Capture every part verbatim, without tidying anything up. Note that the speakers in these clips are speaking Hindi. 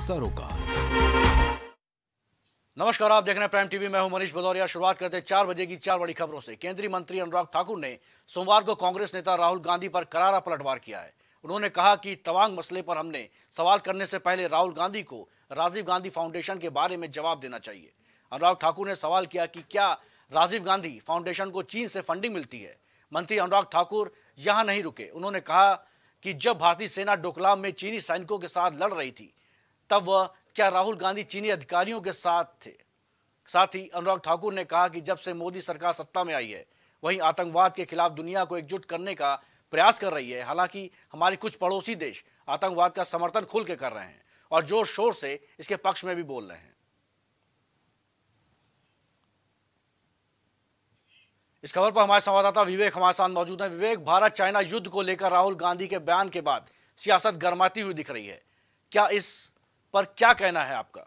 सरोकार। नमस्कार, आप देख रहे हैं प्राइम टीवी। मैं हूं मनीष भदौरिया। शुरुआत करते हैं चार बजे की चार बड़ी खबरों से। केंद्रीय मंत्री अनुराग ठाकुर ने सोमवार को कांग्रेस नेता राहुल गांधी पर करारा पलटवार किया है। उन्होंने कहा कि तवांग मसले पर हमने सवाल करने से पहले राहुल गांधी को राजीव गांधी फाउंडेशन के बारे में जवाब देना चाहिए। अनुराग ठाकुर ने सवाल किया कि क्या राजीव गांधी फाउंडेशन को चीन से फंडिंग मिलती है। मंत्री अनुराग ठाकुर यहां नहीं रुके। उन्होंने कहा कि जब भारतीय सेना डोकलाम में चीनी सैनिकों के साथ लड़ रही थी तब वह क्या राहुल गांधी चीनी अधिकारियों के साथ थे। साथ ही अनुराग ठाकुर ने कहा कि जब से मोदी सरकार सत्ता में आई है वहीं आतंकवाद के खिलाफ दुनिया को एकजुट करने का प्रयास कर रही है। हालांकि हमारे कुछ पड़ोसी देश आतंकवाद का समर्थन खुल के कर रहे हैं और जोर शोर से इसके पक्ष में भी बोल रहे हैं। इस खबर पर हमारे संवाददाता विवेक हमारे साथ मौजूद हैं। विवेक, भारत चाइना युद्ध को लेकर राहुल गांधी के बयान के बाद सियासत गरमाती हुई दिख रही है, क्या इस पर क्या कहना है आपका?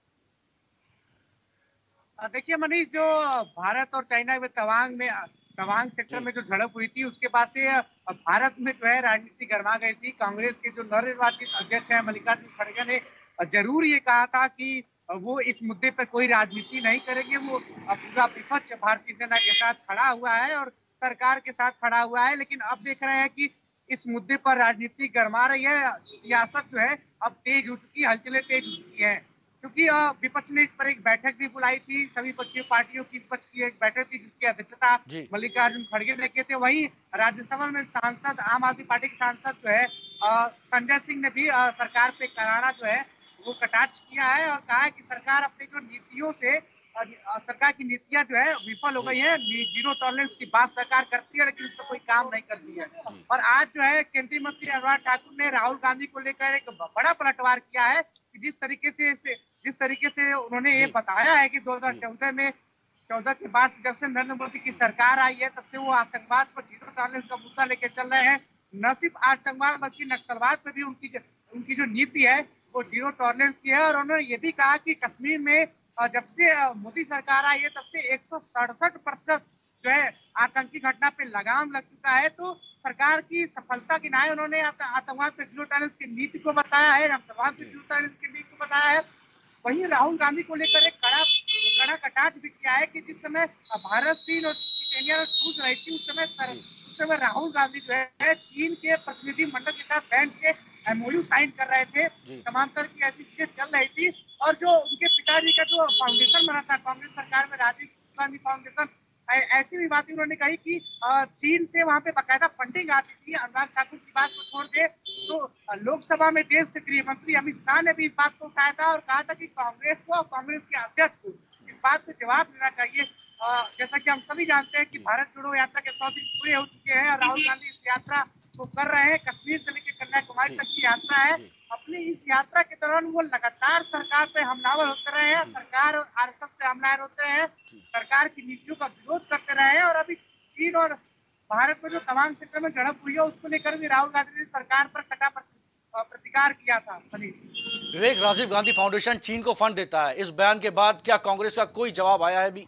देखिए मनीष, जो भारत और चाइना में तवांग में तवांग सेक्टर में जो झड़प हुई थी उसके बाद से भारत में जो है राजनीति गर्मा गई थी। कांग्रेस के जो नवनिर्वाचित अध्यक्ष है मल्लिकार्जुन खड़गे ने जरूर ये कहा था कि वो इस मुद्दे पर कोई राजनीति नहीं करेंगे। वो पूरा विपक्ष भारतीय सेना के साथ खड़ा हुआ है और सरकार के साथ खड़ा हुआ है, लेकिन अब देख रहे हैं कि इस मुद्दे पर राजनीति गरमा रही है। सियासत जो है अब तेज हो चुकी है, हलचलें तेज हो चुकी है, क्योंकि विपक्ष ने इस पर एक बैठक भी बुलाई थी। सभी पक्षीय पार्टियों की विपक्ष की एक बैठक थी जिसकी अध्यक्षता मल्लिकार्जुन खड़गे ने किए थे। वहीं राज्यसभा में सांसद, आम आदमी पार्टी के सांसद जो है संजय सिंह ने भी आ, सरकार पे करारा जो है वो कटाक्ष किया है और कहा है कि सरकार अपनी जो नीतियों से सरकार की नीतियां जो है विफल हो गई है। जीरो टॉलरेंस की बात सरकार करती है लेकिन उस पर कोई काम नहीं करती है। और आज जो है केंद्रीय मंत्री अनुराग ठाकुर ने राहुल गांधी को लेकर एक बड़ा पलटवार किया है कि जिस तरीके से जिस तरीके से उन्होंने ये बताया है कि दो हज़ार चौदह में चौदह के बाद जब से नरेंद्र मोदी की सरकार आई है तब से वो आतंकवाद पर जीरो टॉलरेंस का मुद्दा लेके चल रहे हैं। न सिर्फ आतंकवाद बल्कि नक्सलवाद पर भी उनकी उनकी जो नीति है वो जीरो टॉलरेंस की है। और उन्होंने ये भी कहा कि कश्मीर में जब से मोदी सरकार आई है तब से एक सौ सड़सठ प्रतिशत जो है आतंकी घटना पे लगाम लग चुका है। तो सरकार की सफलता की नाई उन्होंने आतंकवाद पे जीरो टॉलरेंस की नीति को बताया है, नक्सलवाद पे जीरो टॉलरेंस की नीति को बताया है। वहीं राहुल गांधी को लेकर एक कड़ा कड़ा कटाक्ष भी किया है कि जिस समय भारत चीन और केन्या में जूझ रही थी उस समय उस समय राहुल गांधी जो है चीन के प्रतिनिधि मंडल के साथ बैठ के एमओयू साइन कर रहे थे। समांतर की ऐसी चीजें चल रही थी और जो उनके पिताजी का जो फाउंडेशन बना था कांग्रेस सरकार में, राजीव गांधी फाउंडेशन, ऐसी भी बातें उन्होंने कही कि चीन से वहां पे बाकायदा फंडिंग आती थी। अनुराग ठाकुर की बात को छोड़ दे तो लोकसभा में देश के गृह मंत्री अमित शाह ने भी इस बात को उठाया था और कहा था कि कांग्रेस को और कांग्रेस के अध्यक्ष को इस बात को जवाब देना चाहिए। जैसा कि हम सभी जानते हैं कि भारत जोड़ो यात्रा के सौ दिन पूरे हो चुके हैं और राहुल गांधी इस यात्रा को कर रहे हैं। कश्मीर से लेकर कन्याकुमारी तक की यात्रा है। अपनी इस यात्रा के दौरान वो लगातार सरकार पे हमलावर होते रहे हैं, सरकार और आरएसएस पे हमलावर होते रहे हैं, सरकार की नीतियों का विरोध करते रहे हैं। और अभी चीन और भारत में जो तवांग सेक्टर में झड़प हुई है उसको लेकर भी राहुल गांधी ने सरकार पर कटा प्रतिकार किया था। विवेक, राजीव गांधी फाउंडेशन चीन को फंड देता है, इस बयान के बाद क्या कांग्रेस का कोई जवाब आया है? भी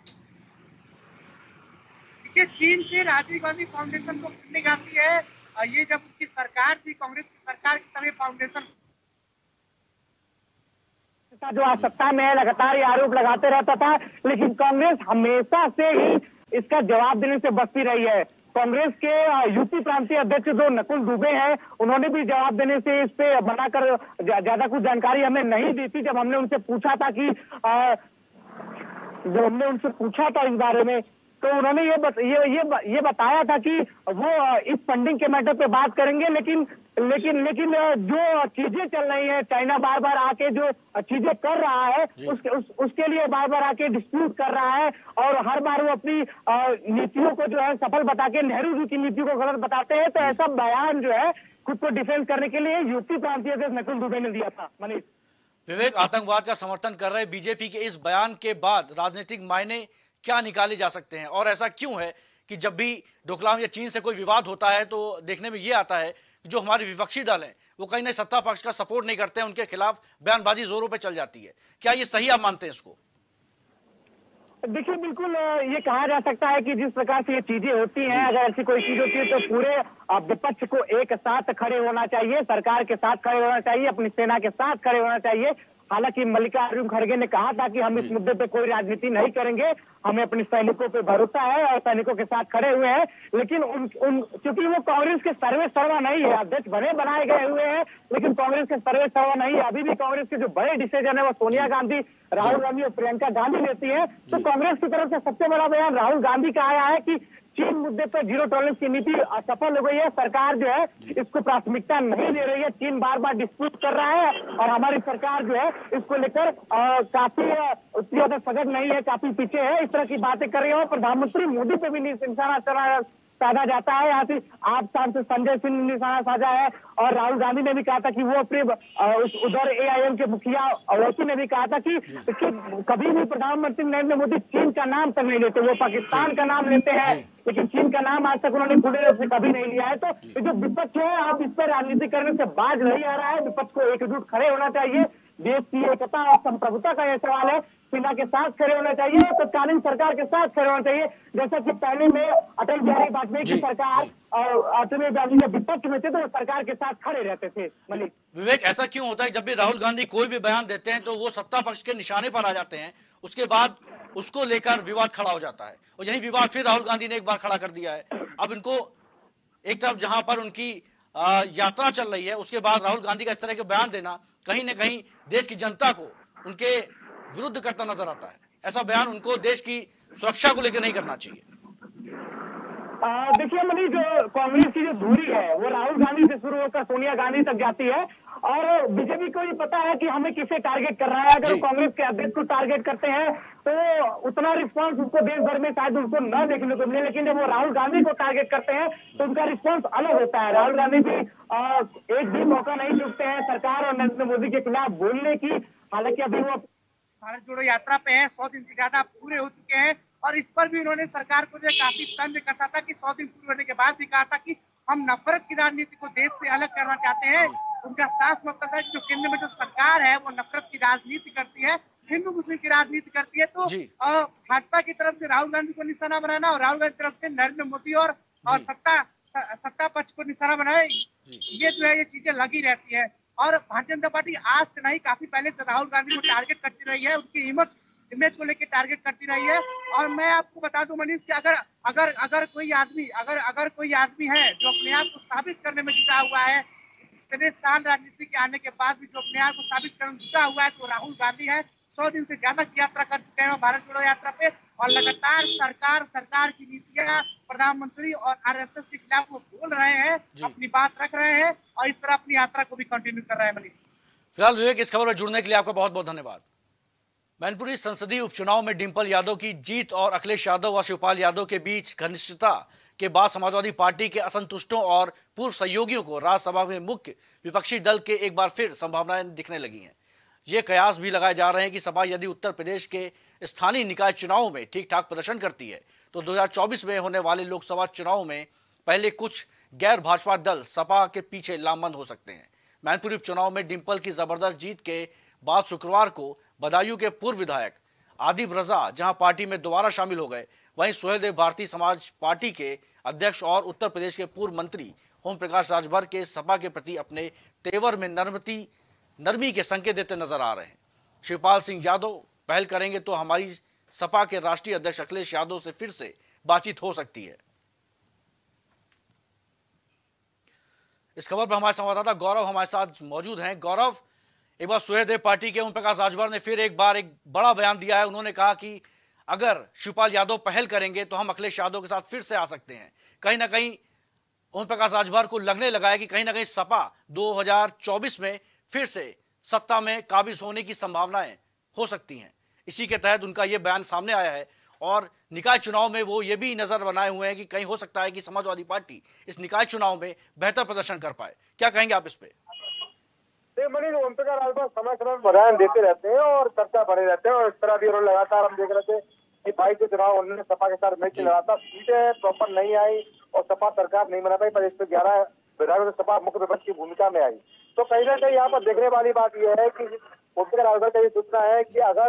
देखिए, चीन से राजीव गांधी फाउंडेशन को फंडिंग आती है, ये जब उसकी सरकार थी, कांग्रेस की सरकार की, तभी फाउंडेशन जो आज सत्ता में है लगातार ये आरोप लगाते रहता था, लेकिन कांग्रेस हमेशा से ही इसका जवाब देने से बचती रही है। कांग्रेस के यूपी प्रांतीय अध्यक्ष जो नकुल दुबे हैं उन्होंने भी जवाब देने से इस पे बनाकर ज्यादा कुछ जानकारी हमें नहीं दी थी। जब हमने उनसे पूछा था कि जब हमने उनसे पूछा था इस बारे में तो उन्होंने ये बत, ये ये ये बताया था कि वो इस फंडिंग के मैटर पे बात करेंगे, लेकिन लेकिन लेकिन जो चीजें चल रही हैं, चाइना बार बार आके जो चीजें कर रहा है उस, उस, उसके लिए बार बार आके डिस्प्यूट कर रहा है और हर बार वो अपनी नीतियों को जो है सफल बता के नेहरू जी की नीतियों को गलत बताते हैं। तो ऐसा बयान जो है खुद को डिफेंड करने के लिए यूपी प्रांतीय अध्यक्ष नकुल दुबे ने दिया था। मनीष, विवेक, आतंकवाद का समर्थन कर रहे बीजेपी के इस बयान के बाद राजनीतिक मायने क्या निकाले जा सकते हैं और ऐसा क्यों है कि जब भी डोकलाम या चीन से कोई विवाद होता है तो देखने में ये आता है कि जो हमारे विपक्षी दल हैं वो कहीं ना सत्ता पक्ष का सपोर्ट नहीं करते हैं, उनके खिलाफ बयानबाजी जोरों पे चल जाती है। क्या ये सही आप मानते हैं इसको? देखिए, बिल्कुल ये कहा जा सकता है कि जिस प्रकार से ये चीजें होती हैं, अगर ऐसी कोई चीज होती है तो पूरे विपक्ष को एक साथ खड़े होना चाहिए, सरकार के साथ खड़े होना चाहिए, अपनी सेना के साथ खड़े होना चाहिए। हालांकि मल्लिकार्जुन खड़गे ने कहा था कि हम इस मुद्दे पे कोई राजनीति नहीं करेंगे, हमें अपने सैनिकों पे भरोसा है और सैनिकों के साथ खड़े हुए हैं। लेकिन उन, उन क्योंकि वो कांग्रेस के सर्वे सर्वा नहीं है, अध्यक्ष बने बनाए गए हुए हैं, लेकिन कांग्रेस के सर्वे सर्वा नहीं है। अभी भी कांग्रेस के जो बड़े डिसीजन है वो सोनिया गांधी, राहुल गांधी और प्रियंका गांधी लेती है। तो कांग्रेस की तरफ से सबसे बड़ा बयान राहुल गांधी का आया है कि चीन मुद्दे पर जीरो टॉलरेंस की नीति असफल हो गई है, सरकार जो है इसको प्राथमिकता नहीं दे रही है, चीन बार बार डिस्प्यूट कर रहा है और हमारी सरकार जो है इसको लेकर काफी उतनी ज्यादा सजग नहीं है, काफी पीछे है, इस तरह की बातें कर रही है। प्रधानमंत्री मोदी पे भी निशाना साधा जाता है। यहाँ से आप सांसद संजय सिंह ने निशाना साधा है और राहुल गांधी ने भी कहा था कि वो अपने उधर एआईएम के मुखिया अवैसी ने भी कहा था कि, कि कभी भी प्रधानमंत्री नरेंद्र मोदी चीन का नाम तक नहीं लेते, वो पाकिस्तान का नाम लेते हैं लेकिन चीन का नाम आज तक उन्होंने खुले रूप से कभी नहीं लिया है। तो ये जो विपक्ष है, आप इस पर राजनीति करने से बाज नहीं आ रहा है, विपक्ष को एकजुट खड़े होना चाहिए, देश की एकता और संप्रभुता का यह सवाल है, सेना के साथ खड़े होना चाहिए और तत्कालीन सरकार के साथ खड़े होना चाहिए। जैसा कि पहले में अटल बिहारी वाजपेयी की सरकार और अटल बिहारी वाजपेयी जब विपक्ष में थे तो वो सरकार के साथ खड़े रहते थे। विवेक, ऐसा क्यों होता है जब भी राहुल गांधी कोई भी बयान देते हैं तो वो सत्ता पक्ष के निशाने पर आ जाते हैं, उसके बाद उसको लेकर विवाद खड़ा हो जाता है और यही विवाद फिर राहुल गांधी ने एक बार खड़ा कर दिया है। अब इनको एक तरफ जहां पर उनकी यात्रा चल रही है उसके बाद राहुल गांधी का इस तरह के बयान देना कहीं ना कहीं देश की जनता को उनके विरुद्ध करता नजर आता है। ऐसा बयान उनको देश की सुरक्षा को लेकर नहीं करना चाहिए। देखिए मनीष, जो कांग्रेस की जो दूरी है वो राहुल गांधी से शुरू होकर सोनिया गांधी तक जाती है और बीजेपी को भी पता है कि हमें किसे टारगेट कर रहा है। अगर कांग्रेस के अध्यक्ष को टारगेट करते हैं तो उतना रिस्पांस उसको देश भर में शायद उनको न देखने को मिले, लेकिन जब वो राहुल गांधी को टारगेट करते हैं तो उनका रिस्पांस अलग होता है। राहुल गांधी भी एक भी मौका नहीं चूकते हैं सरकार और नरेंद्र मोदी के खिलाफ बोलने की। हालांकि अभी वो भारत जोड़ो यात्रा पे है, सौ दिन से ज्यादा पूरे हो चुके हैं और इस पर भी उन्होंने सरकार को जो काफी तंज कसा था कि सौ दिन पूरे होने के बाद भी कहा था कि हम नफरत की राजनीति को देश से अलग करना चाहते हैं। उनका साफ मतलब है कि जो केंद्र में जो सरकार है वो नफरत की राजनीति करती है, हिंदू मुस्लिम की राजनीति करती है। तो भाजपा की तरफ से राहुल गांधी को निशाना बनाना और राहुल गांधी की तरफ से नरेंद्र मोदी और और सत्ता सत्ता पक्ष को निशाना बनाए, ये जो है ये चीजें लगी रहती है। और भारतीय जनता पार्टी आज से नहीं, काफी पहले से राहुल गांधी को टारगेट करती रही है, उनकी इमेज इमेज को लेकर टारगेट करती रही है। और मैं आपको बता दूं मनीष कि अगर अगर अगर कोई आदमी अगर अगर कोई आदमी है जो अपने आप को साबित करने में जुटा हुआ है, इतने साल राजनीति के आने के बाद भी जो अपने आप को साबित करने में जुटा हुआ है, तो राहुल गांधी है। सौ दिन से ज्यादा की यात्रा कर चुके हैं भारत जोड़ो यात्रा पे और लगातार सरकार सरकार की नीतियां, प्रधानमंत्री और आरएसएस के खिलाफ वो बोल रहे हैं, अपनी बात रख रहे हैं और इस तरह अपनी यात्रा को भी कंटिन्यू कर रहे हैं। मनीष, फिलहाल विवेक, इस खबर में जुड़ने के लिए आपका बहुत बहुत धन्यवाद। मैनपुरी संसदीय उपचुनाव में डिंपल यादव की जीत और अखिलेश यादव व शिवपाल यादव के बीच घनिष्ठता के बाद समाजवादी पार्टी के असंतुष्टों और पूर्व सहयोगियों को राज्यसभा में मुख्य विपक्षी दल के एक बार फिर संभावनाएं दिखने लगी हैं। ये कयास भी लगाए जा रहे हैं कि सपा यदि उत्तर प्रदेश के स्थानीय निकाय चुनावों में ठीक ठाक प्रदर्शन करती है तो दो हज़ार चौबीस में होने वाले लोकसभा चुनाव में पहले कुछ गैर भाजपा दल सपा के पीछे लामबंद हो सकते हैं। मैनपुरी उपचुनाव में डिंपल की जबरदस्त जीत के बाद शुक्रवार को बदायूं के पूर्व विधायक आदिब रजा जहां पार्टी में दोबारा शामिल हो गए, वहीं सुहेलदेव भारतीय समाज पार्टी के अध्यक्ष और उत्तर प्रदेश के पूर्व मंत्री ओम प्रकाश राजभर के सपा के प्रति अपने तेवर में नरमती नरमी के संकेत देते नजर आ रहे हैं। शिवपाल सिंह यादव पहल करेंगे तो हमारी सपा के राष्ट्रीय अध्यक्ष अखिलेश यादव से फिर से बातचीत हो सकती है। इस खबर पर हमारे संवाददाता गौरव हमारे साथ मौजूद हैं। गौरव, एक बार सुहेलदेव पार्टी के ओम प्रकाश राजभर ने फिर एक बार एक बड़ा बयान दिया है। उन्होंने कहा कि अगर शिवपाल यादव पहल करेंगे तो हम अखिलेश यादव के साथ फिर से आ सकते हैं। कहीं ना कहीं ओम प्रकाश राजभर को लगने लगा है कि कहीं ना कहीं सपा दो हज़ार चौबीस में फिर से सत्ता में काबिज होने की संभावनाएं हो सकती हैं। इसी के तहत उनका यह बयान सामने आया है और निकाय चुनाव में वो ये भी नजर बनाए हुए हैं कि कहीं हो सकता है कि समाजवादी पार्टी इस निकाय चुनाव में बेहतर प्रदर्शन कर पाए। क्या कहेंगे आप इस पे? ओम प्रकाश राजभर समय समय बयान देते रहते हैं और चर्चा बने रहते हैं और इस तरह भी उन्होंने लगातार हम देख रहे थे कि बाईस के चुनाव उन्होंने सपा के साथ मैच लड़ा था, सीटें प्रॉपर नहीं आई और सपा सरकार नहीं बना पाई, पर एक सौ ग्यारह विधायकों से सपा मुख्य विपक्ष की भूमिका में आई। तो कहीं ना कहीं यहाँ पर देखने वाली बात यह है कि ओम प्रकाश राजभर का ये सूचना है कि अगर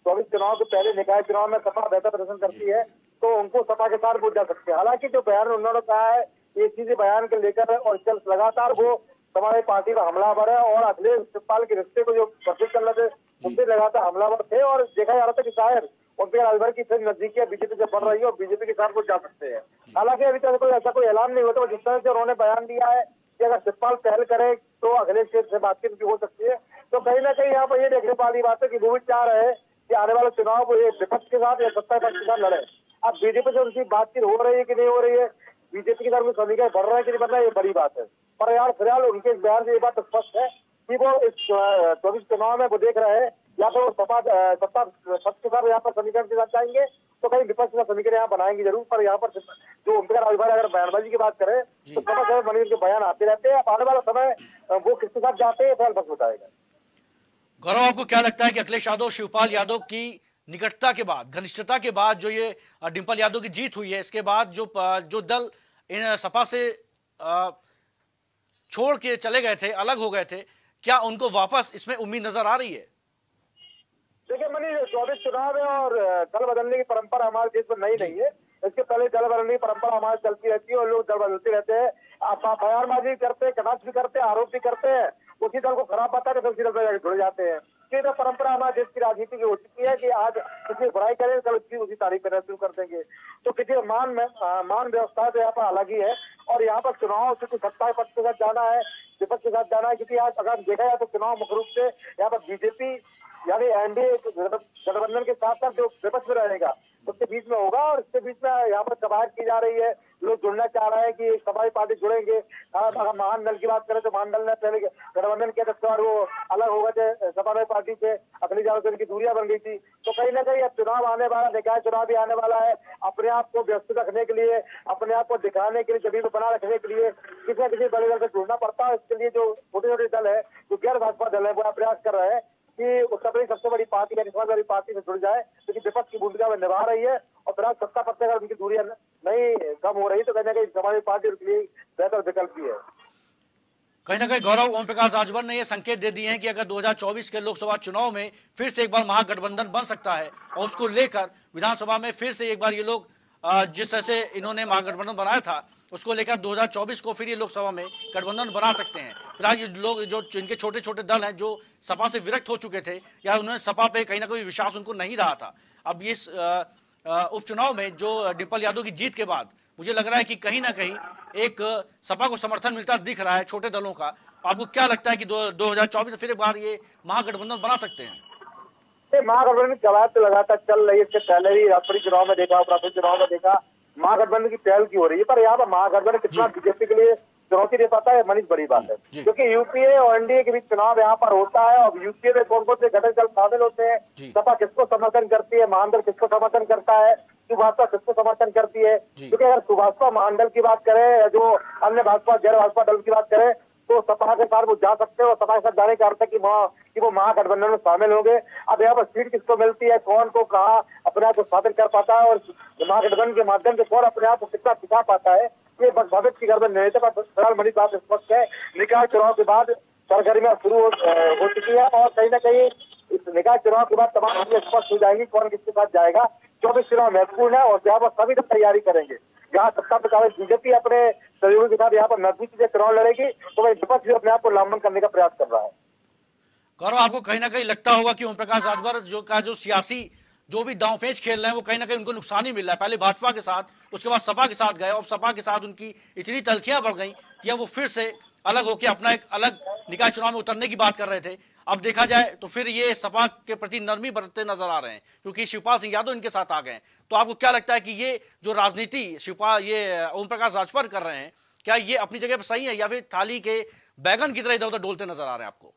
चौबीस चुनाव के पहले निकाय चुनाव में सपा बेहतर प्रदर्शन करती है तो उनको सपा के साथ वोट जा सकते हैं। हालांकि जो बयान उन्होंने कहा है ये चीजें बयान के लेकर और चल लगातार वो समाजवादी पार्टी पर हमलावर है और अखिलेश सतपाल के रिश्ते को जो प्रस्तुत कर रहे थे उनसे लगातार हमलावर थे और देखा जा रहा था कि शायद उनके राजभर की फिर नजदीकी बीजेपी से बढ़ रही है और बीजेपी के साथ वो जा सकते हैं। हालांकि अभी तक कोई ऐसा कोई ऐलान नहीं होता, जिस तरह से उन्होंने बयान दिया है कि अगर सतपाल पहल करे तो अखिलेश से बातचीत भी हो सकती है। तो कहीं ना कहीं यहाँ पर ये देखने वाली बात है कि वो भी चाह रहे हैं कि आने वाले चुनाव को ये विपक्ष के साथ या सत्ता पक्ष के साथ लड़े। अब बीजेपी से उनकी बातचीत हो रही है कि नहीं हो रही है, बीजेपी की तरफ में समीकरण बढ़ रहा है कि नहीं बढ़ रहा है, ये बड़ी बात है। पर यार फिलहाल उनके बयान से ये बात स्पष्ट है कि वो इस चौबीस चुनाव में वो देख रहे हैं या फिर वो सपा सत्ता पक्ष के साथ यहाँ पर समीकरण के साथ जाएंगे तो कहीं विपक्ष का समीकरण यहाँ बनाएंगे जरूर। पर यहाँ पर जो उनके राजभर अगर बयानबाजी की बात करें तो सपा मनीष के बयान आते रहते हैं। अब आने वाला समय वो किसके साथ जाते हैं फिलहाल वक्त बताएगा। गौरव, आपको क्या लगता है कि अखिलेश यादव शिवपाल यादव की निकटता के बाद, घनिष्ठता के बाद जो ये डिंपल यादव की जीत हुई है, इसके बाद जो जो दल इन सपा से छोड़ के चले गए थे, अलग हो गए थे, क्या उनको वापस इसमें उम्मीद नजर आ रही है? देखिए मनीष, चौबीस चुनाव है और दल बदलने की परंपरा हमारे देश में नई नहीं है। इसके पहले दल बदलने की परंपरा हमारे चलती रहती है और लोग दल बदलते रहते हैं, बयानबाजी करते हैं, कटाक्ष भी करते हैं, आरोप भी करते हैं, उसी दल को खराब पाता है तो उसी दल पर जुड़ जाते हैं। ये तो परंपरा हमारे देश की राजनीति की हो चुकी है कि आज किसी बुराई करें कल उसकी उसी तारीफ करना शुरू कर देंगे। तो किसी मान में मान व्यवस्था तो यहाँ पर अलग ही है और यहाँ पर चुनाव क्योंकि सत्ता पक्ष के साथ जाना है, विपक्ष के साथ जाना है, क्योंकि आज अगर देखा जाए तो चुनाव मुख्य रूप से यहाँ पर बीजेपी यानी एनडीए गठबंधन के साथ साथ जो विपक्ष में रहेगा उसके बीच में होगा और इसके बीच में यहाँ पर कवायद की जा रही है। लोग जुड़ना चाह रहे हैं कि समाजवादी पार्टी जुड़ेंगे। अगर महान की बात करें तो महान दल ने पहले गठबंधन किया था और वो अलग हो गए थे समाजवादी पार्टी से, अखिलेश यादव से उनकी दूरियां बन गई थी। तो कहीं ना कहीं अब चुनाव आने वाला, निकाय चुनाव भी आने वाला है। अपने आप को व्यवस्थित रखने के लिए, अपने आप को दिखाने के लिए, जमीन बना रखने के लिए किसी न किसी बड़े दल से जुड़ना पड़ता है। इसके लिए जो छोटे छोटे दल है, जो गैर भाजपा दल है, वो प्रयास कर रहे हैं कि उत्तर प्रदेश सबसे बड़ी पार्टी यानी समाजवादी पार्टी से जुड़ जाए, क्योंकि विपक्ष की भूमिका में निभा रही है और फिर सत्ता पक्ष अगर उनकी दूरियां नहीं कम हो रही तो कहीं ना कहीं समाजवादी पार्टी उनके लिए बेहतर विकल्प भी है। कहीं ना कहीं गौरव, ओम प्रकाश राजभर ने ये संकेत दे दिए हैं कि अगर दो हज़ार चौबीस के लोकसभा चुनाव में फिर से एक बार महागठबंधन बन सकता है और उसको लेकर विधानसभा में फिर से एक बार ये लोग जिस तरह से इन्होंने महागठबंधन बनाया था उसको लेकर दो हज़ार चौबीस को फिर ये लोकसभा में गठबंधन बना सकते हैं। फिलहाल ये लोग जो इनके छोटे छोटे दल हैं जो सपा से विरक्त हो चुके थे या उन्होंने सपा पे कहीं ना कहीं विश्वास उनको नहीं रहा था, अब इस उपचुनाव में जो डिंपल यादव की जीत के बाद मुझे लग रहा है कि कहीं ना कहीं एक सपा को समर्थन मिलता दिख रहा है छोटे दलों का। आपको क्या लगता है कि दो हजार चौबीस में फिर एक बार ये महागठबंधन बना सकते हैं? महागठबंधन की कवायद तो लगातार चल रही है। इससे पहले भी राष्ट्रीय चुनाव में देखा, प्राथमिक चुनाव में देखा, महागठबंधन की पहल की हो रही है। पर यहाँ पर महागठबंधन कितना बीजेपी के लिए चुनौती दे पाता है मनीष, बड़ी बात है, क्योंकि यूपीए और एनडीए के बीच चुनाव यहाँ पर होता है और यूपीए में कौन कौन से घटक दल शामिल होते हैं, सपा किसको समर्थन करती है, महामंडल किसको समर्थन करता है, सुभाषपा किसको समर्थन करती है। क्योंकि अगर सुभाषपा महामंडल की बात करें, जो अन्य भाजपा गैर भाजपा दल की बात करें तो सपा के साथ वो जा सकते हैं और सपा के साथ जाने का अर्थ है कि कि वो महागठबंधन में शामिल होंगे। अब यहाँ पर सीट किसको मिलती है, कौन को कहा अपने आप को स्थापित कर पाता है और महागठबंधन के माध्यम से कौन अपने आप को कितना टिका पाता है, ये भविष्य की गर्दन निर्णय पर फिलहाल बड़ी बात स्पष्ट है। निकाय चुनाव के बाद सरगर्मियां शुरू हो, हो चुकी है और कहीं ना कहीं इस निकाय चुनाव के बाद तमाम चीजें स्पष्ट हो जाएंगी कौन किसके साथ जाएगा। चौबीस चुनाव महत्वपूर्ण है और यहाँ पर सभी लोग तैयारी करेंगे। जहाँ सत्ता प्रकार बीजेपी अपने सहयोगी के साथ यहाँ पर मजबूती से चुनाव लड़ेगी तो वही विपक्ष भी अपने आप को लामबंद करने का प्रयास कर रहा है। गौरव, आपको कहीं ना कहीं लगता होगा कि ओम प्रकाश राजभर जो का जो सियासी जो भी दांव पेच खेल रहे हैं वो कहीं ना कहीं उनको नुकसान ही मिल रहा है। पहले भाजपा के साथ, उसके बाद सपा के साथ गए और सपा के साथ उनकी इतनी तलखियां बढ़ गई कि वो फिर से अलग होकर अपना एक अलग निकाय चुनाव में उतरने की बात कर रहे थे। अब देखा जाए तो फिर ये सपा के प्रति नरमी बरतते नजर आ रहे हैं क्योंकि शिवपाल सिंह यादव इनके साथ आ गए। तो आपको क्या लगता है कि ये जो राजनीति शिवपाल ये ओम प्रकाश राजभर कर रहे हैं, क्या ये अपनी जगह पर सही है या फिर थाली के बैगन की तरह इधर उधर डोलते नजर आ रहे हैं आपको?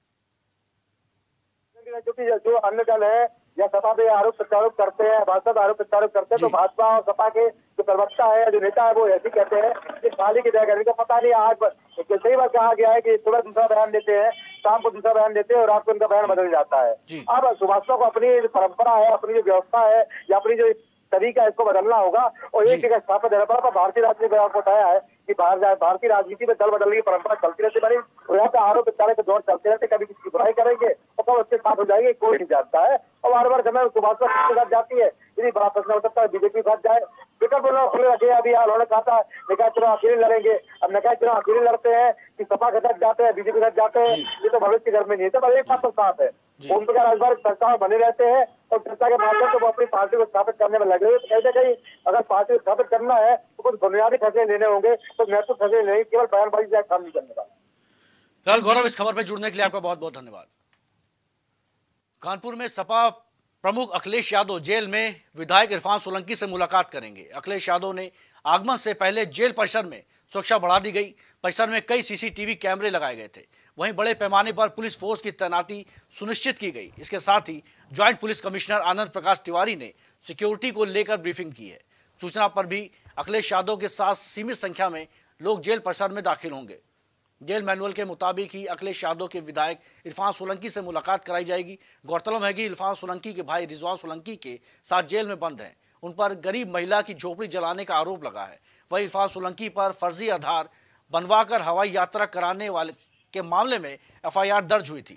क्योंकि जो अन्य दल है या सपा पे आरोप प्रत्यारोप करते हैं, भाजपा पे आरोप प्रत्यारोप करते हैं तो भाजपा और सपा के जो प्रवक्ता है, जो नेता है, वो ऐसे कहते हैं कि थाली की जगह इनको पता नहीं। आज कई बार कहा गया है कि सुबह दूसरा बयान देते हैं, शाम को दूसरा बयान देते हैं और रात को उनका बयान बदल जाता है। अब सुभाषपा को अपनी जो परंपरा है, अपनी जो व्यवस्था है या अपनी जो तरीका है, इसको बदलना होगा और एक जगह स्थापित देना पड़ा। भारतीय राजनीति में आपको बताया है कि भारतीय राजनीति में दल बदलने की परंपरा चलती रहती है और यहाँ पे आरोप प्रत्यारोप के दौर चलते रहते, कभी किसी की बुराई करेंगे और कब उसके साथ हो जाएंगे कोई नहीं जानता है। और बार बार समय सुभाष के साथ जाती है, यदि बड़ा प्रश्न हो सकता है बीजेपी फंस जाए। विकल्प खुले रखे अभी उन्होंने कहा था निकाय चुनाव अकेले लड़ेंगे, अब निकाय चुनाव अकेले लड़ते हैं कि सपा के साथ जाते हैं, बीजेपी के साथ जाते हैं, ये तो भविष्य के घर में नहीं है। तो एक बात तो साफ है, ओम प्रकाश राजभर चर्चा बने रहते हैं और चर्चा के माध्यम से वो अपनी पार्टी को स्थापित करने में लगे हुए। कहीं ना कहीं अगर पार्टी को स्थापित करना है तो कुछ बुनियादी फैसले लेने होंगे, तो महत्वपूर्ण फैसले नहीं, केवल बयानबाजी से काम नहीं करने का। फिलहाल गौरव, इस खबर पर जुड़ने के लिए आपका बहुत बहुत धन्यवाद। कानपुर में सपा प्रमुख अखिलेश यादव जेल में विधायक इरफान सोलंकी से मुलाकात करेंगे। अखिलेश यादव ने आगमन से पहले जेल परिसर में सुरक्षा बढ़ा दी गई। परिसर में कई सीसीटीवी कैमरे लगाए गए थे। वहीं बड़े पैमाने पर पुलिस फोर्स की तैनाती सुनिश्चित की गई। इसके साथ ही joint police commissioner Anand Prakash Tiwari ने सिक्योरिटी को लेकर ब्रीफिंग की है। सूचना पर भी अखिलेश यादव के साथ सीमित संख्या में लोग जेल परिसर में दाखिल होंगे। जेल मैनुअल के मुताबिक ही अखिलेश यादव के विधायक इरफान सोलंकी से मुलाकात कराई जाएगी। गौरतलब है कि इरफान सोलंकी के भाई रिजवान सोलंकी के साथ जेल में बंद हैं। उन पर गरीब महिला की झोपड़ी जलाने का आरोप लगा है। वहीं इरफान सोलंकी पर फर्जी आधार बनवाकर हवाई यात्रा कराने वाले के मामले में एफ आई आर दर्ज हुई थी।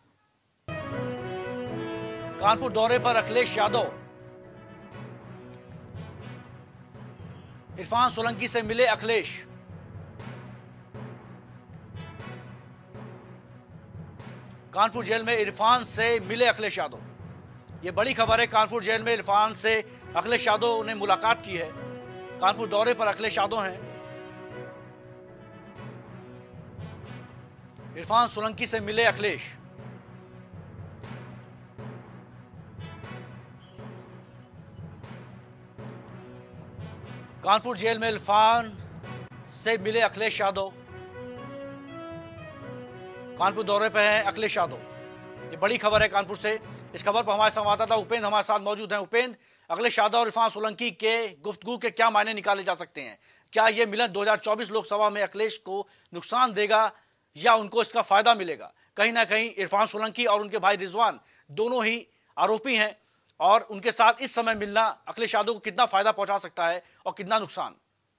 कानपुर दौरे पर अखिलेश यादव इरफान सोलंकी से मिले। अखिलेश कानपुर जेल में इरफान से मिले अखिलेश यादव। ये बड़ी खबर है। कानपुर जेल में इरफान से अखिलेश यादव ने मुलाकात की है। कानपुर दौरे पर अखिलेश यादव हैं। इरफान सोलंकी से मिले अखिलेश। कानपुर जेल में इरफान से मिले अखिलेश यादव। कानपुर दौरे पर हैं अखिलेश यादव। ये बड़ी खबर है कानपुर से। इस खबर पर हमारे संवाददाता उपेंद्र हमारे साथ मौजूद हैं। उपेंद्र, अखिलेश यादव और इरफान सोलंकी के गुफ्तगू के क्या मायने निकाले जा सकते हैं? क्या ये मिलन दो हज़ार चौबीस लोकसभा में अखिलेश को नुकसान देगा या उनको इसका फायदा मिलेगा? कहीं ना कहीं इरफान सोलंकी और उनके भाई रिजवान दोनों ही आरोपी हैं और उनके साथ इस समय मिलना अखिलेश यादव को कितना फायदा पहुंचा सकता है और कितना नुकसान?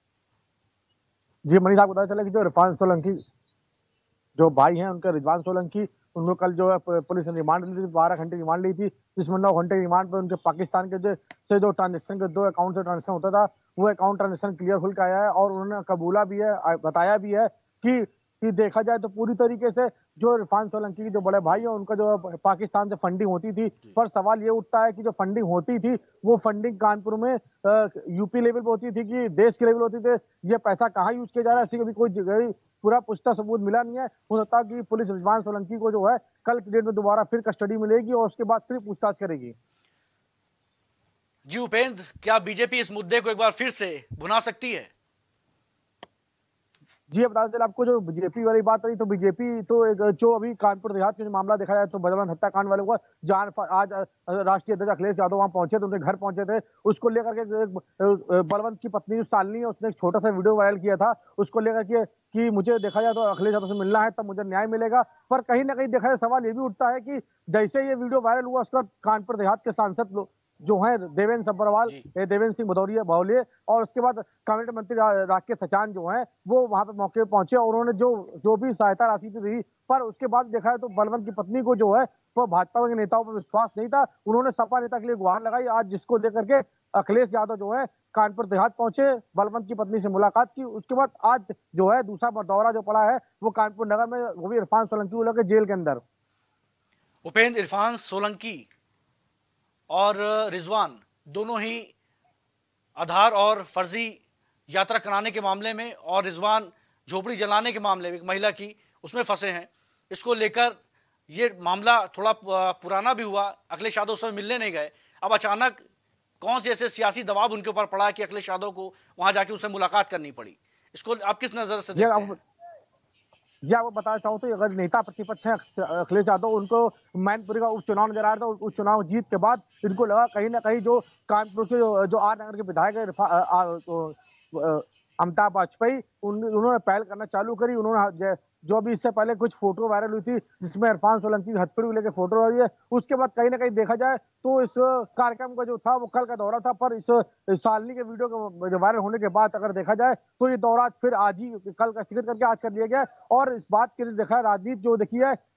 जी मनीष, आपको पता चला कि जो इरफान सोलंकी जो भाई हैं उनके रिजवान सोलंकी, उनको कल जो है पुलिस ने रिमांड ली थी, बारह घंटे रिमांड ली थी, जिसमें नौ घंटे रिमांड पर उनके पाकिस्तान के जो से जो ट्रांजेक्शन के दो अकाउंट से ट्रांजेक्शन होता था वो अकाउंट ट्रांजेक्शन क्लियर खुल के आया है। और उन्होंने कबूला भी है, बताया भी है कि, कि देखा जाए तो पूरी तरीके से जो इरफान सोलंकी के जो बड़े भाई हैं उनका जो पाकिस्तान से फंडिंग होती थी। पर सवाल ये उठता है कि जो फंडिंग होती थी वो फंडिंग कानपुर में यूपी लेवल पे होती थी कि देश के लेवल होती थी, ये पैसा कहाँ यूज किया जा रहा है, इसी को भी कोई जगह पूरा पुख्ता सबूत मिला नहीं है। हो सकता है कि पुलिस इरफान सोलंकी को जो है कल की डेट में दोबारा फिर कस्टडी मिलेगी और उसके बाद फिर पूछताछ करेगी। जी उपेंद्र, क्या बीजेपी इस मुद्दे को एक बार फिर से भुना सकती है? जी बता चल आपको, जो बीजेपी वाली बात रही तो बीजेपी तो एक जो अभी कानपुर देहात के जो मामला देखा जाए तो बलवंत हत्याकांड वाले को जहां आज राष्ट्रीय अध्यक्ष अखिलेश यादव वहां पहुंचे थे, उनके घर पहुंचे थे, उसको लेकर के बलवंत की पत्नी जो शालिनी है उसने एक छोटा सा वीडियो वायरल किया था, उसको लेकर के कि मुझे देखा जाए तो अखिलेश यादव से मिलना है तब मुझे न्याय मिलेगा। पर कहीं ना कहीं देखा जाए सवाल ये भी उठता है कि जैसे ये वीडियो वायरल हुआ उसके बाद कानपुर देहात के सांसद जो है देवेंद्र सब्बरवाल, देवेंद्र सिंह भदौरिया बावलिया और उसके बाद कैबिनेट मंत्री राकेश सचान जो है वो वहां पे मौके पे पहुंचे और उन्होंने जो जो भी सहायता राशि दी, पर उसके बाद देखा है तो बलवंत की पत्नी को जो है वो भाजपा के नेताओं पर विश्वास नहीं था, उन्होंने सपा नेता के लिए गुहार लगाई। आज जिसको लेकर के अखिलेश यादव जो है कानपुर देहात पहुंचे, बलवंत की पत्नी से मुलाकात की, उसके बाद आज जो है दूसरा दौरा जो पड़ा है वो कानपुर नगर में, वो भी इरफान सोलंकी को लेकर जेल के अंदर। उपेंद्र, इरफान सोलंकी और रिजवान दोनों ही आधार और फर्जी यात्रा कराने के मामले में और रिजवान झोपड़ी जलाने के मामले में एक महिला की उसमें फंसे हैं। इसको लेकर ये मामला थोड़ा पुराना भी हुआ, अखिलेश यादव उसमें मिलने नहीं गए। अब अचानक कौन से ऐसे सियासी दबाव उनके ऊपर पड़ा कि अखिलेश यादव को वहां जाके उनसे मुलाकात करनी पड़ी? इसको आप किस नजर से देखते हैं? जी आपको बताना चाहूँ तो अगर नेता प्रतिपक्ष है अखिलेश यादव, उनको मैनपुरी का उपचुनाव नजर आ रहा था, उपचुनाव जीत के बाद इनको लगा कहीं ना कहीं जो कानपुर के जो, जो आर नगर के विधायक है अमिताभ वाजपेयी, उन्होंने पहल करना चालू करी। उन्होंने जो भी इससे पहले कुछ फोटो वायरल हुई थी जिसमें इरफान सोलंकी की हथकड़ी को लेकर फोटो आ रही है, उसके बाद कहीं ना कहीं देखा जाए तो इस कार्यक्रम का जो था वो कल का दौरा था, पर इस शालिनी के वीडियो के जो वायरल होने के बाद अगर देखा जाए तो ये दौरा फिर आज ही कल का स्थगित करके आज कर दिया गया। और इस बात के लिए देखा है राजनीति जो देखी है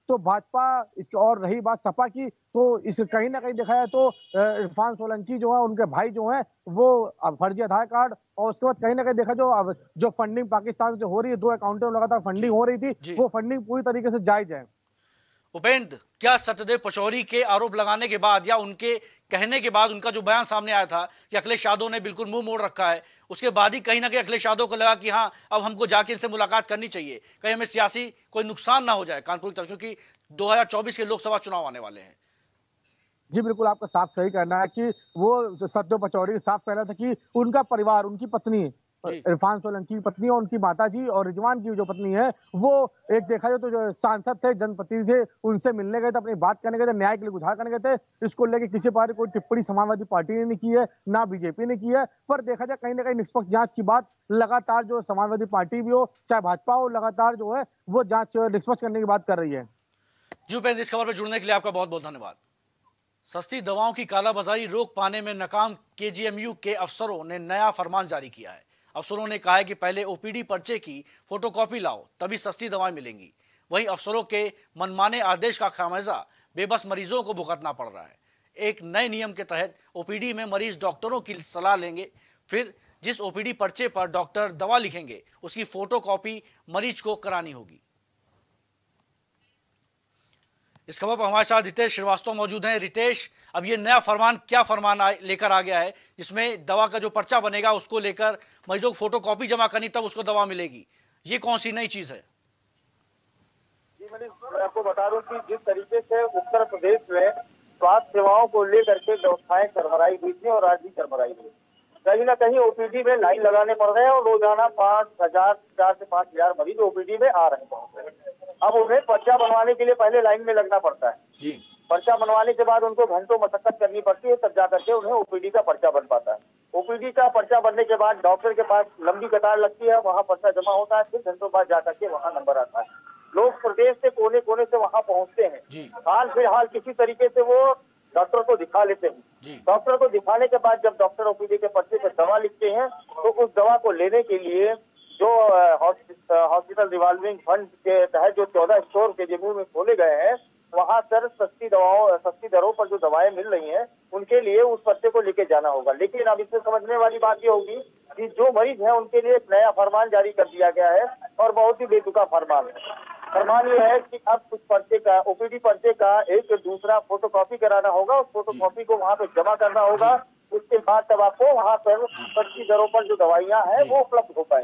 तो भाजपा इसके, और रही बात सपा की, तो इस कहीं ना कहीं देखा जाए तो इरफान सोलंकी जो है, उनके भाई जो हैं, वो फर्जी आधार कार्ड, और उसके बाद कहीं ना कहीं देखा जो अब जो फंडिंग पाकिस्तान से हो रही है, दो अकाउंटों में लगातार फंडिंग हो रही थी, वो फंडिंग पूरी तरीके से जायज है। उपेंद्र, क्या सत्यदेव पचौरी के आरोप लगाने के बाद या उनके कहने के बाद, उनका जो बयान सामने आया था कि अखिलेश यादव ने बिल्कुल मुंह मोड़ रखा है, उसके बाद ही कहीं ना कहीं अखिलेश यादव को लगा कि हाँ अब हमको जाके इनसे मुलाकात करनी चाहिए, कहीं हमें सियासी कोई नुकसान ना हो जाए कानपुर की तरफ, क्योंकि दो हजार चौबीस के लोकसभा चुनाव आने वाले हैं। जी बिल्कुल, आपका साफ सही कहना है कि वो सत्यदेव पचौरी साफ कहना था कि उनका परिवार, उनकी पत्नी इरफान सोलंकी की पत्नी और उनकी माताजी और रिजवान की जो पत्नी है, वो एक देखा जाए तो जो सांसद थे, जनप्रतिनिधि थे, उनसे मिलने गए थे, अपनी बात करने गए थे, न्याय के लिए गुहार करने गए थे। इसको लेके किसी प्रकार कोई टिप्पणी समाजवादी पार्टी ने नहीं की है, ना बीजेपी ने की है। पर देखा जाए कहीं ना कहीं निष्पक्ष जांच की बात लगातार जो समाजवादी पार्टी भी हो चाहे भाजपा हो, लगातार जो है वो जांच निष्पक्ष करने की बात कर रही है। जी उपेंद्र, इस खबर पर जुड़ने के लिए आपका बहुत बहुत धन्यवाद। सस्ती दवाओं की कालाबाजारी रोक पाने में नाकाम केजीएमयू के अफसरों ने नया फरमान जारी किया है। अफसरों ने कहा है कि पहले ओपीडी पर्चे की फोटोकॉपी लाओ, तभी सस्ती दवाएं मिलेंगी। वहीं अफसरों के मनमाने आदेश का खामियाजा बेबस मरीजों को भुगतना पड़ रहा है। एक नए नियम के तहत ओपीडी में मरीज डॉक्टरों की सलाह लेंगे, फिर जिस ओपीडी पर्चे पर डॉक्टर दवा लिखेंगे उसकी फोटोकॉपी मरीज को करानी होगी। इस खबर पर हमारे साथ रितेश श्रीवास्तव मौजूद हैं। रितेश, अब ये नया फरमान क्या फरमान लेकर आ गया है जिसमें दवा का जो पर्चा बनेगा उसको लेकर मरीजों को फोटोकॉपी जमा करनी तब उसको दवा मिलेगी, ये कौन सी नई चीज है? जी मैं आपको बता दूं कि जिस तरीके से उत्तर प्रदेश में स्वास्थ्य सेवाओं को लेकर के व्यवस्थाएं चरमराई हुई थी और आज भी चरमराई हुई, कहीं ना कहीं ओपीडी में लाइन लगाने पड़ रहे हैं और रोजाना पांच हजार चार से पांच हजार मरीज ओपीडी में आ रहे हैं। अब उन्हें पर्चा बनवाने के लिए पहले लाइन में लगना पड़ता है जी। पर्चा बनवाने के बाद उनको घंटों मशक्कत करनी पड़ती है, तब जाकर के उन्हें ओपीडी का पर्चा बन पाता है। ओपीडी का पर्चा बनने के बाद डॉक्टर के पास लंबी कतार लगती है, वहाँ पर्चा जमा होता है, फिर घंटों बाद जाकर के वहाँ नंबर आता है। लोग प्रदेश से कोने कोने से वहाँ पहुँचते हैं, हाल फिलहाल किसी तरीके से वो डॉक्टर को दिखा लेते हैं। डॉक्टर को दिखाने के बाद जब डॉक्टर ओपीडी के पर्चे पर दवा लिखते हैं तो उस दवा को लेने के लिए जो हॉस्पिटल रिवॉल्विंग फंड के तहत जो चौदह स्टोर के जेबू में खोले गए हैं, वहाँ सर सस्ती दवाओं सस्ती दरों पर जो दवाएं मिल रही हैं उनके लिए उस पर्चे को लेके जाना होगा। लेकिन अब इससे समझने वाली बात ये होगी कि जो मरीज है उनके लिए एक नया फरमान जारी कर दिया गया है और बहुत ही बेतुका फरमान है। फरमान ये है कि अब उस पर्चे का, ओपीडी पर्चे का एक दूसरा फोटोकॉपी कराना होगा, उस फोटोकॉपी को वहाँ पे जमा करना होगा। उसके बाद तब आपको वहाँ पर सस्ती दरों पर जो दवाइयाँ हैं वो उपलब्ध हो पाए।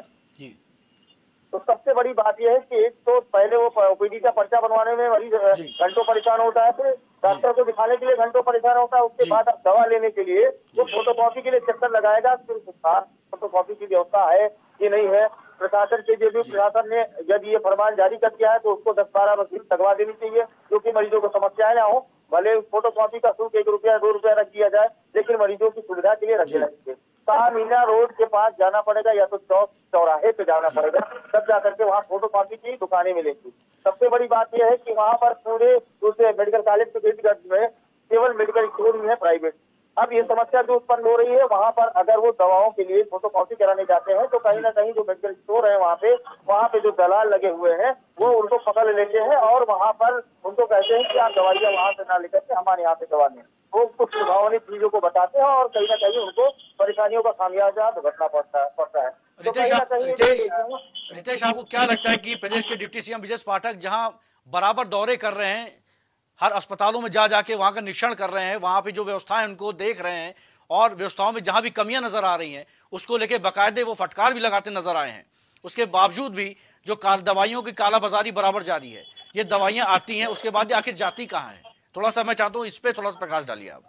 तो सबसे बड़ी बात यह है कि एक तो पहले वो ओपीडी का पर्चा बनवाने में मरीज घंटों परेशान होता है, फिर डॉक्टर को दिखाने के लिए घंटों परेशान होता है, उसके बाद अब दवा लेने के लिए वो फोटोकॉपी के लिए चक्कर लगाएगा। फिर फोटोकॉपी की व्यवस्था है कि नहीं है, प्रशासन के जो भी प्रशासन ने यदि ये फरमान जारी कर दिया है तो उसको दस बारह मशीन लगवा देनी चाहिए, क्योंकि मरीजों को समस्याएं ना हो। भले फोटोकॉपी का शुल्क एक रुपया दो रुपया रख दिया जाए, लेकिन मरीजों की सुविधा के लिए रख देना चाहिए। मीना रोड के पास जाना पड़ेगा या तो चौक चौराहे पे जाना पड़ेगा, तब जाकर के वहाँ फोटोकॉपी की दुकानें मिलेंगी। सबसे बड़ी बात यह है कि वहाँ पर पूरे दूसरे मेडिकल कॉलेज के गिरदगर्द में केवल मेडिकल स्टोर ही है प्राइवेट। अब ये समस्या जो उत्पन्न हो रही है, वहाँ पर अगर वो दवाओं के लिए फोटोकॉपी कराने जाते हैं तो कहीं ना कहीं जो मेडिकल स्टोर है वहाँ पे वहाँ पे जो दलाल लगे हुए हैं वो उनको पकड़ लेते हैं और वहाँ पर उनको कहते हैं कि आप दवाइयाँ वहाँ से ना लेकर के हमारे यहाँ पे दवा लें। वो कुछ सुधावनी चीजों को बताते हैं और कहीं ना कहीं उनको परेशानियों का खामियाजा भुगतना पड़ता पड़ता है। रितेश, रितेश, रितेश आपको क्या लगता है कि प्रदेश के डिप्टी सीएम ब्रजेश पाठक जहां बराबर दौरे कर रहे हैं, हर अस्पतालों में जा जाके वहां का निरीक्षण कर रहे हैं, वहां पे जो व्यवस्थाएं उनको देख रहे हैं और व्यवस्थाओं में जहां भी कमियां नजर आ रही हैं उसको लेके बाकायदे वो फटकार भी लगाते नजर आए हैं, उसके बावजूद भी जो दवाइयों की कालाबाजारी बराबर जारी है, ये दवाइयां आती हैं उसके बाद आखिर जाती कहाँ है? थोड़ा सा मैं चाहता हूँ इस पे थोड़ा सा प्रकाश डालिए आप।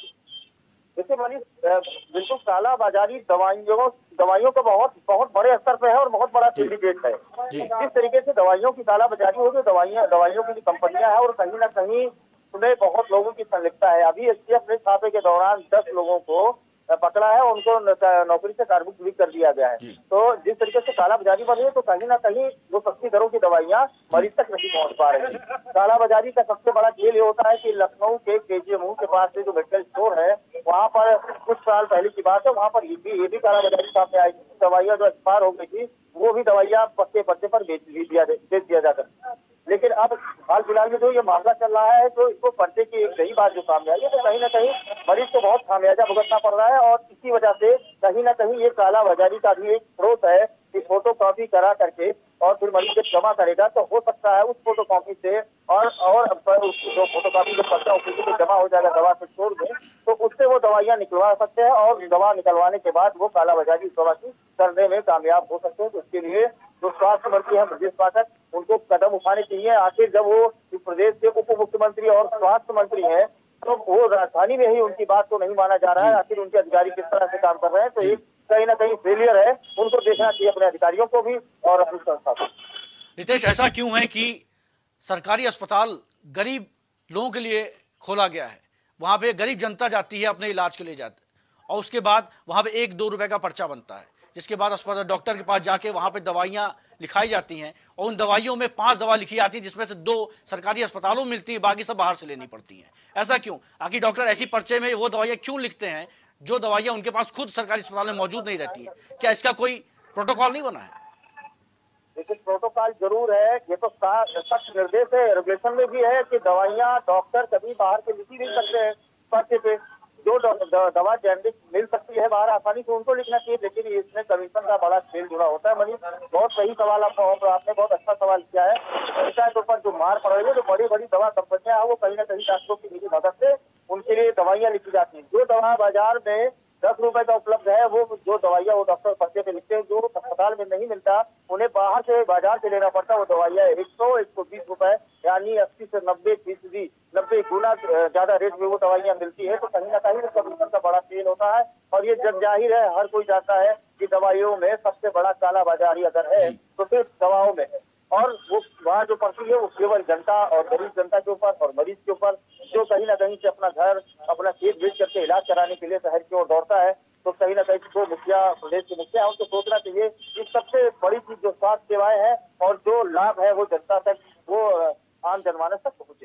देखिए मनीष, बिल्कुल काला बाजारी दवाइयों दवाइयों का बहुत बहुत बड़े स्तर पे है और बहुत बड़ा सिंडिकेट है। जिस तरीके से दवाइयों की काला बाजारी हो गई, दवाइयाँ दवाइयों की कंपनियां हैं और कहीं ना कहीं उन्हें बहुत लोगों की संलिप्तता है। अभी एसटीएफ ने छापे के दौरान दस लोगों को पकड़ा है, उनको नौकरी से कार्मिक भी कर दिया गया है। तो जिस तरीके से काला बाजारी बढ़ी है तो कहीं ना कहीं वो सस्ती दरों की दवाइयाँ मरीज तक नहीं पहुंच पा रही। काला बाजारी का सबसे बड़ा खेल ये होता है कि लखनऊ के केजीएमयू के पास से जो मेडिकल स्टोर है वहाँ पर कुछ साल पहले की बात है, वहाँ पर ये भी ये भी काला बाजारी सामने आई थी। दवाइयाँ जो एक्सपायर हो गई थी वो भी दवाइयाँ पक्के पत्ते पर बेच दिया बेच दिया जाकर। लेकिन अब हाल फिलहाल फिलहाल में जो ये मामला चल रहा है, जो इसको पर्चे की एक नई बात जो सामने आई है, तो कहीं ना कहीं मरीज को बहुत खामियाजा भुगतना पड़ रहा है और इसी वजह से कहीं ना कहीं ये कालाबाजारी का भी एक स्रोत है कि फोटो कॉपी करा करके और फिर मरीज जब जमा करेगा तो हो सकता है उस फोटो कॉपी से और और जो फोटो कॉपी जो पर्चा उसी को जमा हो जाएगा दवा से छोड़ में, तो उससे वो दवाइयां निकलवा सकते हैं और दवा निकलवाने के बाद वो कालाबाजारी उस दवा की करने में कामयाब हो सकते हैं। तो इसके लिए जो स्वास्थ्य मंत्री है ब्रजेश पाठक, उनको कदम उठाने चाहिए। आखिर जब वो प्रदेश के उप मुख्यमंत्री और स्वास्थ्य मंत्री हैं तो वो राजधानी में ही उनकी बात को नहीं माना जा रहा है। आखिर उनके अधिकारी किस तरह से काम कर रहे हैं, तो एक कहीं ना कहीं फेलियर है, उनको देखना चाहिए अपने अधिकारियों को भी और अपनी संस्था को। रितेश, ऐसा क्यों है कि सरकारी अस्पताल गरीब लोगों के लिए खोला गया है, वहां पे गरीब जनता जाती है अपने इलाज के लिए जाते और उसके बाद वहां पे एक दो रुपए का पर्चा बनता है, जिसके बाद अस्पताल डॉक्टर के पास जाके वहां पे दवाइयां लिखाई जाती हैं और उन दवाइयों में पांच दवा लिखी जाती है जिसमें से दो सरकारी अस्पतालों में मिलती है, बाकी सब बाहर से लेनी पड़ती हैं। ऐसा क्यों? आखिर डॉक्टर ऐसी पर्चे में वो दवाइयां क्यों लिखते हैं जो दवाइयां उनके पास खुद सरकारी अस्पताल में मौजूद नहीं रहती है? क्या इसका कोई प्रोटोकॉल नहीं बना है? लेकिन प्रोटोकॉल जरूर है, ये तो सख्त निर्देश है, रेगुलेशन में भी है कि दवाइयां डॉक्टर कभी बाहर से लिखी नहीं सकते हैं पर्चे पे। जो दवा जेनरिक मिल सकती है बाहर आसानी से उनको लिखना चाहिए, लेकिन इसमें कमीशन का बड़ा खेल जुड़ा होता है। मनीष, बहुत सही सवाल आपका, आपने बहुत अच्छा सवाल किया है। पंचायत ऊपर जो मार पड़ रही है, जो बड़ी बड़ी दवा कंपनियां हैं वो कहीं ना कहीं डॉक्टरों की मदद से उनके लिए दवाइयां लिखी जाती हैं। जो दवा बाजार में दस रुपए का उपलब्ध है, वो जो दवाइयां वो डॉक्टर पर्चे पे लिखते हैं, जो अस्पताल में नहीं मिलता उन्हें बाहर से बाजार से लेना पड़ता है। वो दवाइयां एक सौ एक सौ बीस रुपए यानी अस्सी से नब्बे फीसदी नब्बे गुना ज्यादा रेट में वो दवाइयां मिलती है। तो कहीं ना कहीं कमीशन का बड़ा खेल होता है और ये जग जाहिर है, हर कोई जानता है कि दवाइयों में सबसे बड़ा कालाबाजारी अगर है तो सिर्फ दवाओं में है। और वो वहाँ जो पर्ची है वो केवल जनता और गरीब जनता के ऊपर और मरीज के ऊपर, जो कहीं ना कहीं से अपना घर अपना खेत बेच करके इलाज कराने के लिए शहर की ओर दौड़ता है, तो कहीं ना कहीं जो मुखिया प्रदेश के मुखिया है उनको सोचना चाहिए कि सबसे बड़ी चीज जो स्वास्थ्य सेवाएं हैं और जो लाभ है वो जनता तक, वो आम जनमानस तक पहुंचे।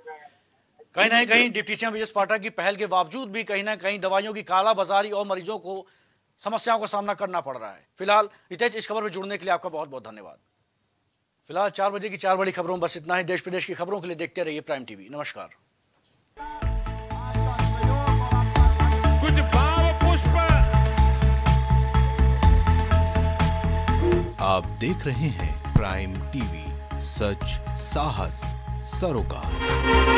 कहीं ना कहीं डिप्टी सीएम ब्रजेश पाठक की पहल के बावजूद भी कहीं ना कहीं दवाइयों की कालाबाजारी और मरीजों को समस्याओं का सामना करना पड़ रहा है। फिलहाल रितेश, इस खबर में जुड़ने के लिए आपका बहुत बहुत धन्यवाद। फिलहाल चार बजे की चार बड़ी खबरों में बस इतना ही। देश प्रदेश की खबरों के लिए देखते रहिए प्राइम टीवी। नमस्कार। कुछ भाव पुष्प आप देख रहे हैं प्राइम टीवी, सच साहस सरोकार।